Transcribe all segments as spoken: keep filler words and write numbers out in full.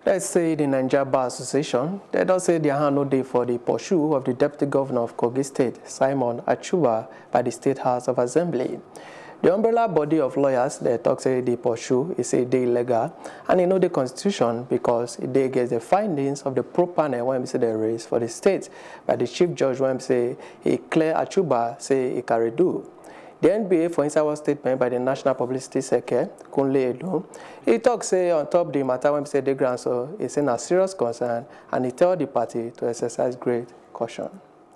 Let's say the Nigeria Bar Association, they don't say their hand no day for the pursuit of the Deputy Governor of Kogi State, Simon Achuba, by the State House of Assembly. The umbrella body of lawyers, they talk say the pursue is a day illegal, and they know the Constitution because they get the findings of the pro panel when we say they raised for the state by the Chief Judge when we say he clear Achuba say he carry do. The N B A, for instance, was statement by the National Publicity Secretary, Kunle Edo, he talks say on top the matter when we say the grant, so it's in a serious concern, and he tell the party to exercise great caution.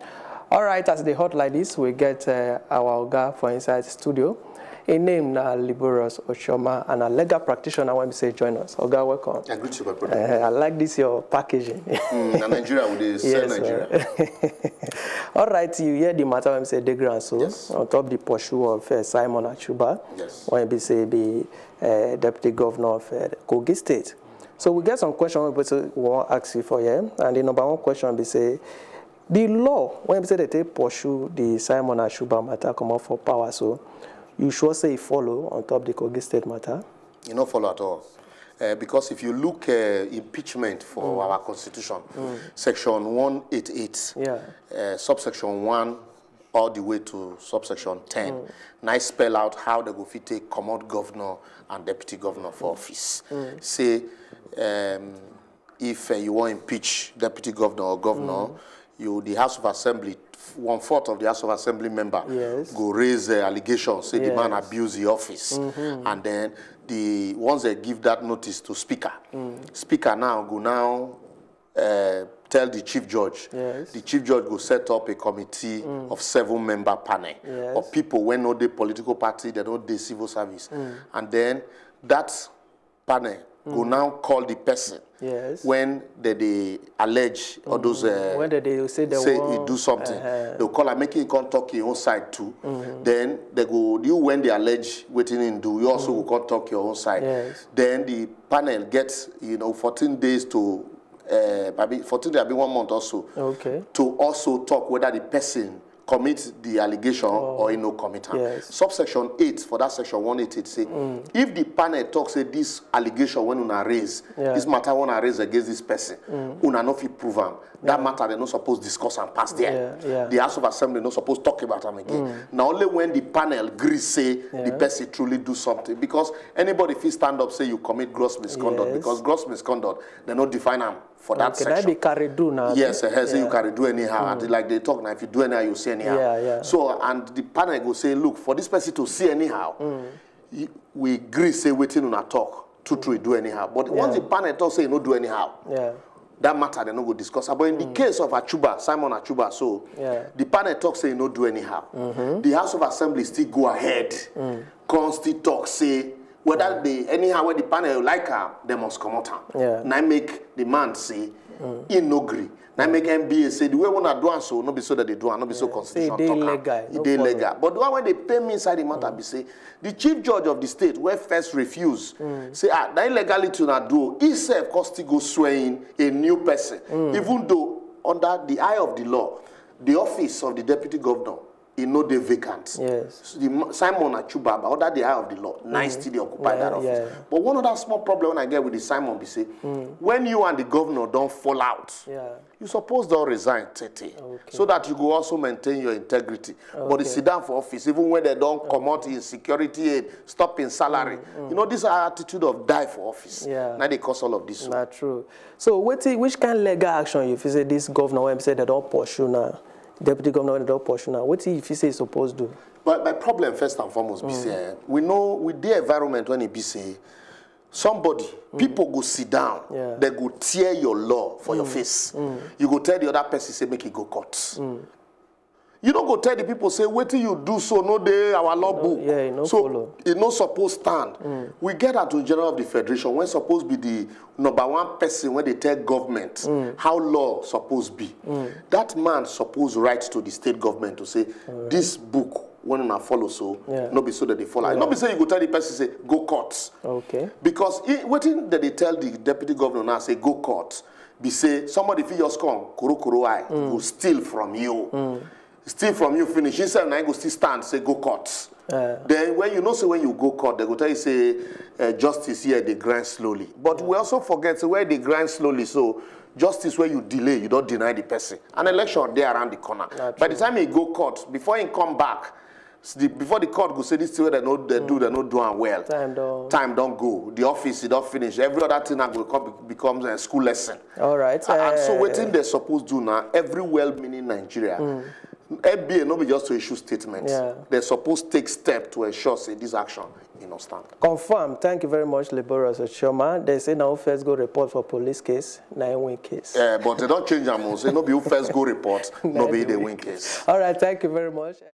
All right, as they hot like this, we get uh, our Oga for inside the studio. A name na Liborius Oshoma, and a legal practitioner when we say join us. Oga, welcome. Yeah, good to be uh, I like this your packaging. mm, Nigeria with the yes, Nigeria. All right, you hear the matter when we say the grant, so yes. on top the pursuit of uh, Simon Achuba, yes. when we say the uh, Deputy Governor of uh, Kogi State. So we get some questions we want to ask you for here, and the number one question we say, the law when we say they take pursue the Simon Achuba matter come up for power, so you sure say follow on top the Kogi State matter? You don't follow at all. Uh, because if you look uh, impeachment for mm. our constitution, mm. section one eighty-eight, yeah. uh, subsection one all the way to subsection ten, mm. nice spell out how they go fit take command governor and deputy governor for office. Mm. Say um, if uh, you want to impeach deputy governor or governor, mm. you the House of Assembly, one fourth of the House of Assembly member yes. go raise uh, allegations, say yes. the man abuse the office, mm-hmm. and then the ones that give that notice to speaker, mm. speaker now go now uh, tell the chief judge. Yes. The chief judge go set up a committee mm. of seven member panel yes. of people when no the political party, they don't the civil service, mm. and then that panel mm. go now call the person. Yes. When they, they allege or those uh, when they, they say they say want, he do something, uh-huh. they'll call and make it come talk your own side too. Mm-hmm. Then they go you when they allege waiting in do you also mm. will come talk your own side. Yes. Then the panel gets you know fourteen days to uh, maybe fourteen days, maybe one month or so. Okay. To also talk whether the person commit the allegation oh. or you know commit harm. Yes. Subsection eight for that section one eighty-eight say mm. if the panel talks say this allegation when una raise yeah. this matter wanna raise against this person mm. una no fit prove am that yeah. matter they not supposed discuss and pass there. Yeah. Yeah. The House of Assembly not supposed talk about them again. Mm. Now only when the panel agrees say yeah. the person truly do something, because anybody fit stand up say you commit gross misconduct, yes. because gross misconduct they not define them for that okay, section. That be carry do now. Yes, uh, yeah. say you carry do anyhow. Mm. And like they talk now, if you do anyhow, you see anyhow. Yeah, yeah. So and the panel go say, look, for this person to see anyhow, mm. we agree say waiting on a talk, true true do anyhow. But yeah. once the panel talk say you no do anyhow, yeah. that matter they no go discuss. But in mm. the case of Achuba, Simon Achuba, so yeah. the panel talk say you no do anyhow. Mm-hmm. The House of Assembly still go ahead, mm. constant talk say whether mm. they anyhow when the panel like her, they must come out. Yeah. Now make the man say mm. he no agree. Now make N B A say the way we not do so, not be so that they do, and not be yeah. so constitutional. They legal. They legal. But the one when they pay me inside the matter, mm. be say the chief judge of the state where first refuse mm. say ah that illegality not do. He self cost to go swearing a new person, mm. even though under the eye of the law, the office of the deputy governor is not the vacant. Yes. So the Simon Achuba, but under the eye of the law, mm. nine still occupy yeah, that office. Yeah. But one other small problem when I get with the Simon be say mm. when you and the governor don't fall out. Yeah. You suppose don't resign, Tete, okay. so that you go also maintain your integrity. Okay. But they sit down for office, even when they don't okay. come out in security aid, stop in salary. Mm, mm. You know, this attitude of die for office. Yeah. Now they cause all of this. Not true. So, what, which kind of legal action if you say this governor, when you say they don't pursue now, deputy governor, they don't pursue now, what if you say supposed to do? But my problem, first and foremost, mm. be say, we know with the environment when it be say, somebody, mm. people go sit down, yeah. they go tear your law for mm. your face. Mm. You go tell the other person, say, make it go cut. Mm. You don't go tell the people, say, wait till you do so, no day our law no, book. Yeah, no so follow. It's not supposed stand. Mm. We get Attorney General of the Federation, when supposed to be the number one person when they tell government mm. how law supposed to be. Mm. That man supposed write to the state government to say, right. this book, when you follow so, yeah. not be so that they follow. Yeah. Not be say you go tell the person, say, go court. Okay. Because waiting that they tell the deputy governor now, say, go court, be say, somebody if you just come, kuro kuro I, mm. will steal from you. Mm. steal from you finish, instead now you go still stand, say go court. Uh, then when you know, say when you go court, they go tell you say uh, justice here they grind slowly. But yeah. we also forget so where they grind slowly. So justice where you delay, you don't deny the person. An election there around the corner. Not By true. the time he go court, before he come back, the, before the court go say this thing they know they mm. do, they not doing well. Time don't. Time don't go. The office it don't finish. Every other thing that will come becomes a school lesson. All right. Uh, uh, and so what thing they're supposed to do now? Every well-meaning Nigeria. Mm. F B A not be just to issue statements. Yeah. They're supposed to take steps to ensure say this action you know stand. Confirm. Thank you very much, Liborius Ochioma. They say now first go report for police case, nine win case. Yeah, but they don't change them. Say no be who first go report, no be the win case. All right. Thank you very much.